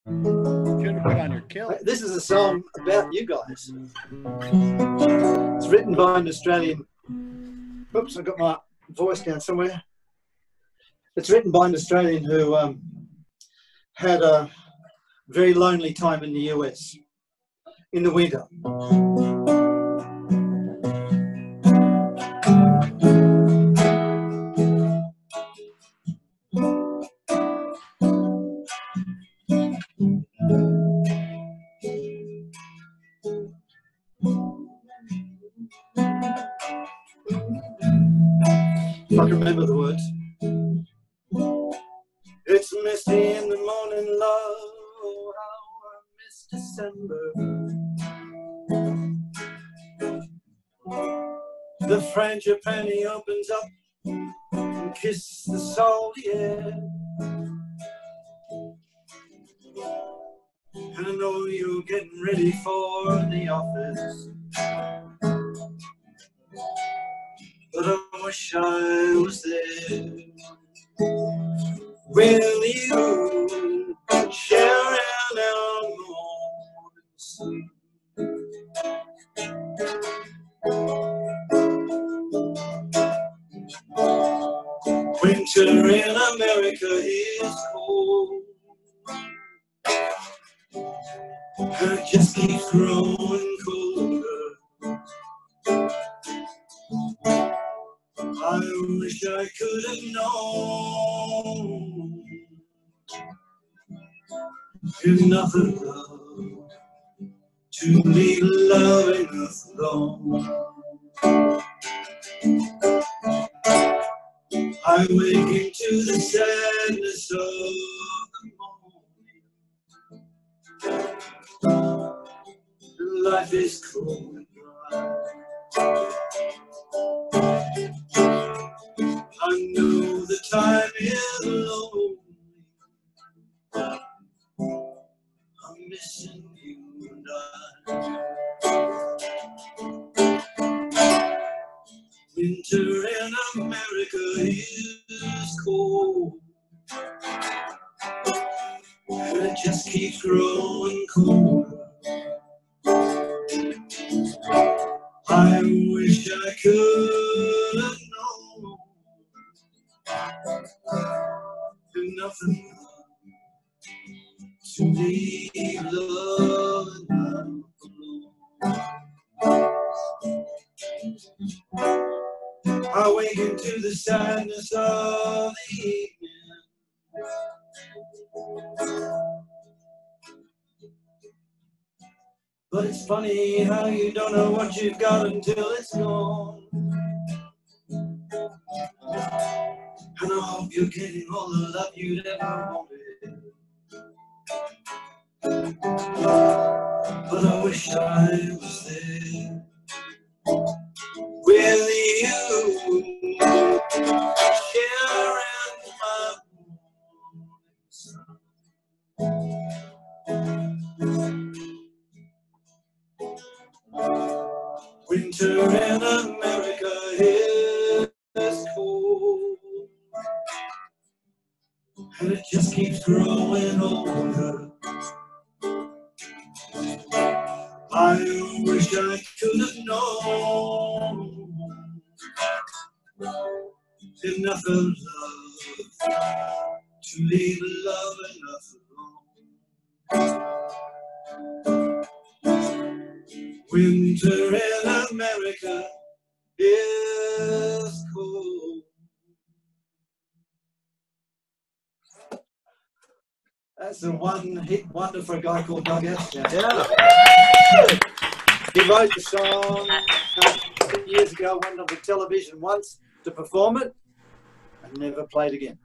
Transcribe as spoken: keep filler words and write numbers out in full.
Should have put on your kilt. This is a song about you guys. It's written by an Australian. Oops, I got my voice down somewhere. It's written by an Australian who um, had a very lonely time in the U S in the winter. If I can remember the words. It's misty in the morning, love. Oh, how I miss December. The frangipani opens up and kisses the salty air. And I know you're getting ready for the office, but I wish I was there. Will you share in our morning sleep? Winter in America is cold, and it just keeps growing colder. I wish I could have known enough of love to leave loving us alone. I wake into the sadness of the morning. Life is cold and dry. I know the time is lonely. I'm missing you and I. Winter in America is cold, and it just keeps growing colder. I wish I could have known enough of love to leave love alone. I wake into the sadness of the evening. But it's funny how you don't know what you've got until it's gone. And I hope you're getting all the love you'd ever wanted. But I wish I was there with you, sharing my morning sun. Winter in America is cold, and it just keeps growing older. I wish I could have known enough of love to leave love enough alone. Winter in America is cold. That's a one-hit wonder for a guy called Doug Ashton. Yeah. He wrote the song uh, years ago, went on the television once to perform it, and never played again.